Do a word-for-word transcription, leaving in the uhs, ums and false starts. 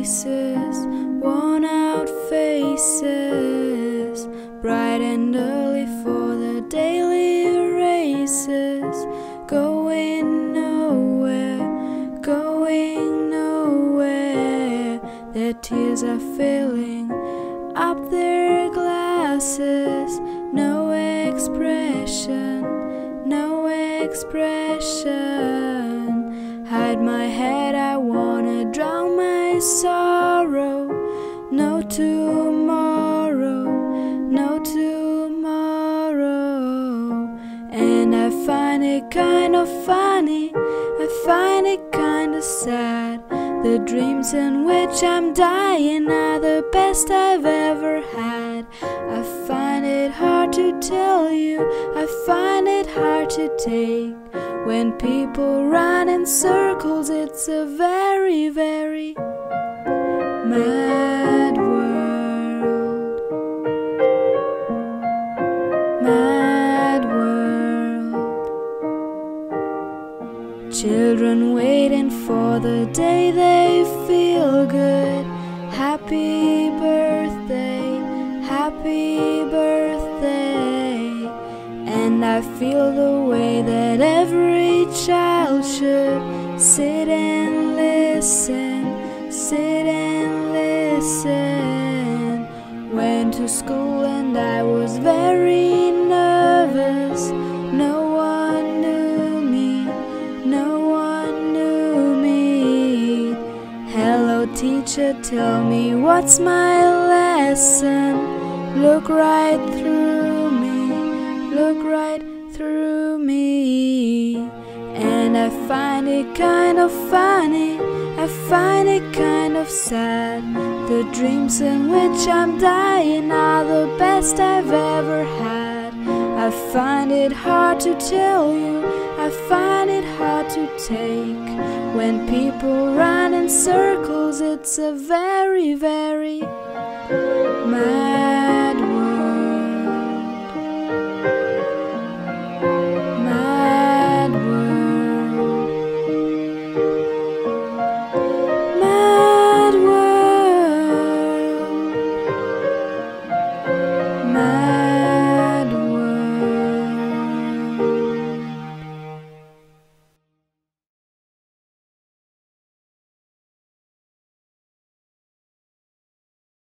places, worn out faces, bright and early for the daily races, going nowhere, going nowhere. Their tears are filling up their glasses, no expression, no expression. Hide my head, I wanna drown my sorrow. No tomorrow, no tomorrow. And I find it kind of funny, I find it kind of sad. The dreams in which I'm dying are the best I've ever had. I find it hard to tell you, I find it hard to take. When people run in circles, it's a very, very mad world. Mad world. Children waiting for the day they feel good. Happy birthday, happy birthday. And I feel the way that every child should sit and listen, sit and listen. Went to school and I was very nervous. No one knew me, no one knew me. Hello teacher, tell me what's my lesson. Look right through me, look right through me. And I find it kind of funny, I find it kind of sad. The dreams in which I'm dying are the best I've ever had. I find it hard to tell you, I find it hard to take. When people run in circles, it's a very, very mad